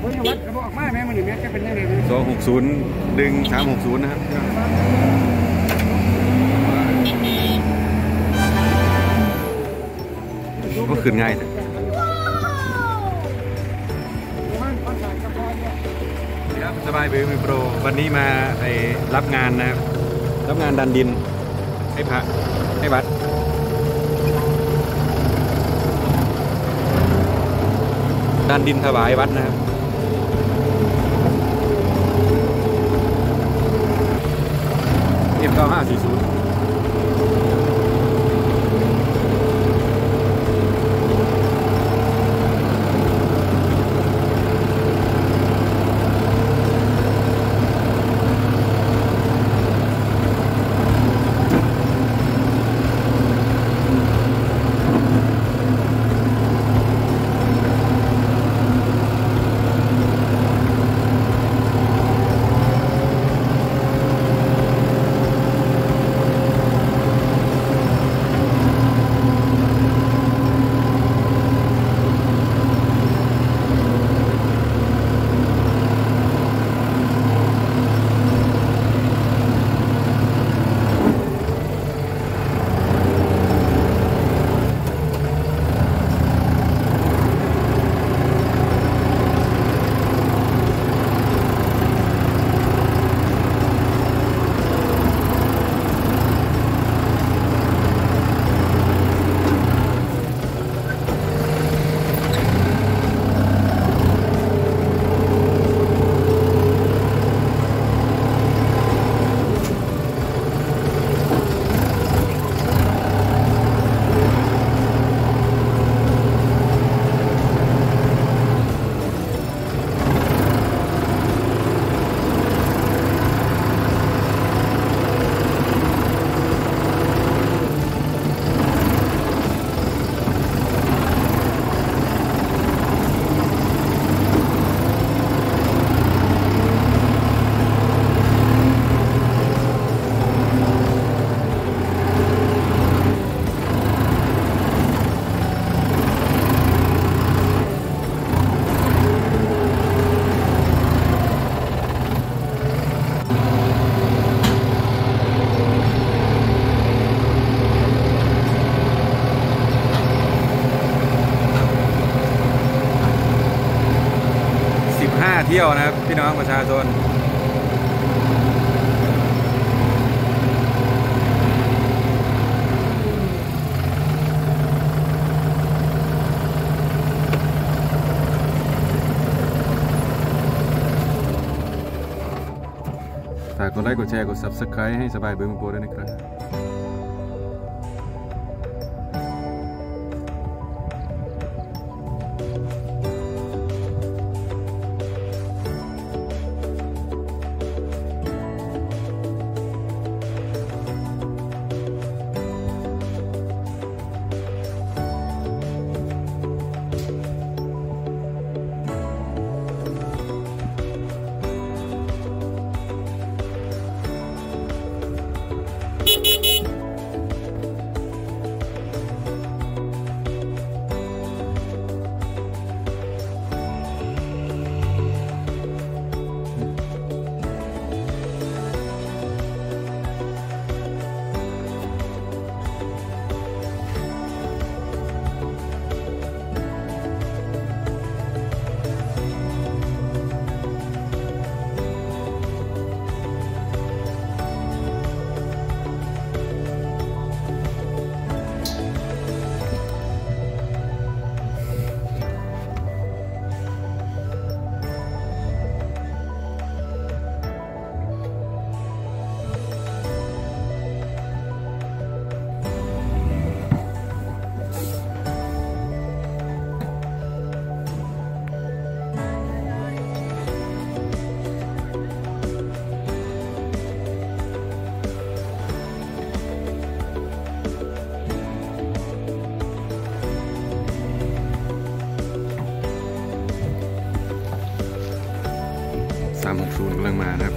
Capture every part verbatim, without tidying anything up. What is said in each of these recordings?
สองหกศูนย์ดึงสามหกศูนย์นะครับก็ขึ้นง่ายครับสบายเบลมีโปรวันนี้มาไอรับงานนะครับรับงานดันดินให้พระให้วัดดันดินถวายวัดนะครับเอ็มเก้าห้าสี่ศูนย์เที่ยวนะครับพี่น้องประชาชนฝากกดไลค์กดแชร์กด ซับสไครบ์ ให้สบายเบอร์มือโปรด้วยนะครับสามหกศูนย์กำลังมานะครับ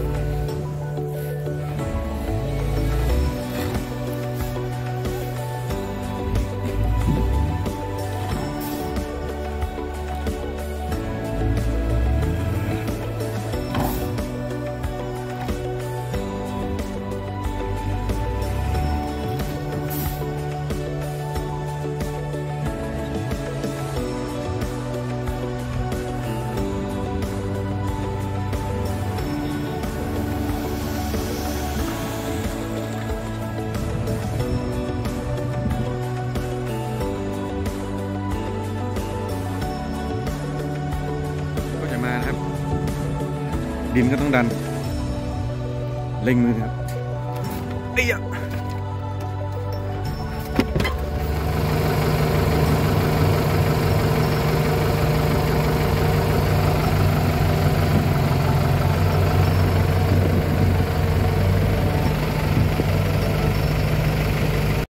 ดินก็ต้องดันเร่งมือครับเอ้ย